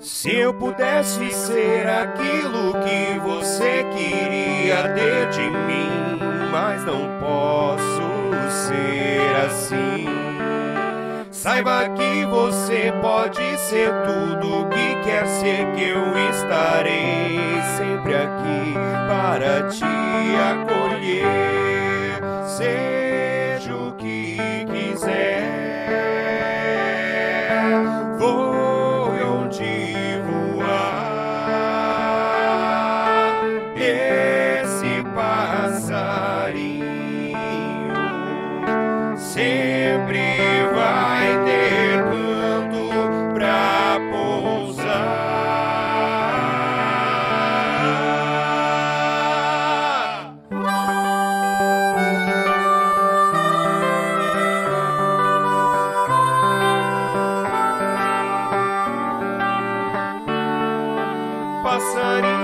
Se eu pudesse ser aquilo que você queria ter de mim, mas não posso ser assim. Saiba que você pode ser tudo que quer ser, que eu estarei sempre aqui para te acolher. Seja o que quiser, voe onde voar. Esse passarinho sempre vai ter canto pra pousar. Passarinho